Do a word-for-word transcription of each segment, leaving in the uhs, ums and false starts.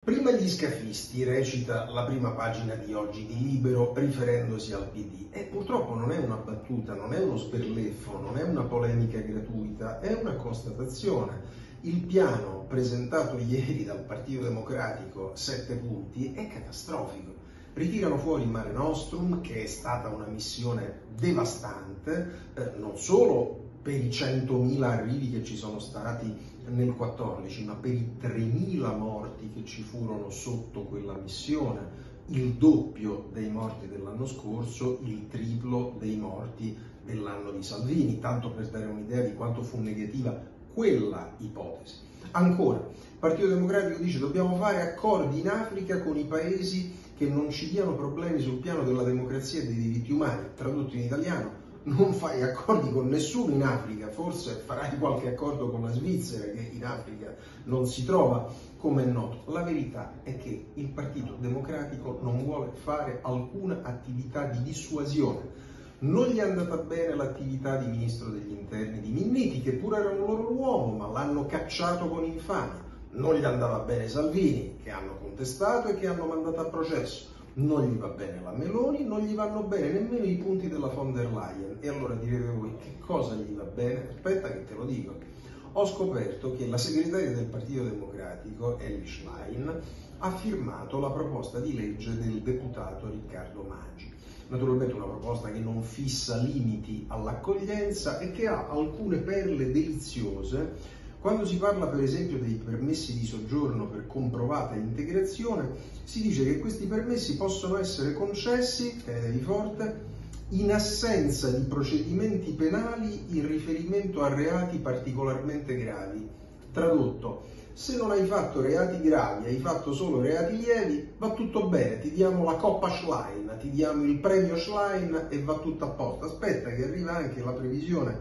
Prima gli scafisti, recita la prima pagina di oggi di Libero riferendosi al P D. E purtroppo non è una battuta, non è uno sberleffo, non è una polemica gratuita, è una constatazione. Il piano presentato ieri dal Partito Democratico, sette punti, è catastrofico. Ritirano fuori Mare Nostrum, che è stata una missione devastante, eh, non solo per i centomila arrivi che ci sono stati nel quattordici, ma per i tremila morti che ci furono sotto quella missione, il doppio dei morti dell'anno scorso, il triplo dei morti dell'anno di Salvini, tanto per dare un'idea di quanto fu negativa quella ipotesi. Ancora, il Partito Democratico dice: dobbiamo fare accordi in Africa con i paesi che non ci diano problemi sul piano della democrazia e dei diritti umani. Tradotto in italiano: non fai accordi con nessuno in Africa, forse farai qualche accordo con la Svizzera che in Africa non si trova, come è noto. La verità è che il Partito Democratico non vuole fare alcuna attività di dissuasione. Non gli è andata bene l'attività di ministro degli interni di Minniti, che pure era un loro uomo, ma l'hanno cacciato con infamia. Non gli andava bene Salvini, che hanno contestato e che hanno mandato a processo. Non gli va bene la Meloni, non gli vanno bene nemmeno i punti della von der Leyen. E allora direte voi: che cosa gli va bene? Aspetta che te lo dico. Ho scoperto che la segretaria del Partito Democratico, Elly Schlein, ha firmato la proposta di legge del deputato Riccardo Maggi. Naturalmente una proposta che non fissa limiti all'accoglienza e che ha alcune perle deliziose. Quando si parla per esempio dei permessi di soggiorno per comprovata integrazione, si dice che questi permessi possono essere concessi, tenetevi forte, in assenza di procedimenti penali in riferimento a reati particolarmente gravi. Tradotto: se non hai fatto reati gravi, hai fatto solo reati lievi, va tutto bene, ti diamo la Coppa Schlein, ti diamo il premio Schlein e va tutto a posto. Aspetta che arriva anche la previsione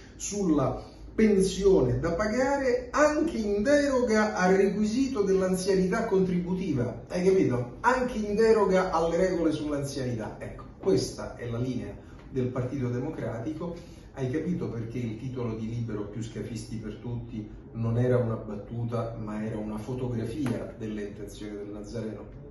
sulla pensione da pagare anche in deroga al requisito dell'anzianità contributiva. Hai capito? Anche in deroga alle regole sull'anzianità. Ecco, questa è la linea del Partito Democratico. Hai capito perché il titolo di Libero "Più scafisti per tutti" non era una battuta, ma era una fotografia delle intenzioni del Nazareno?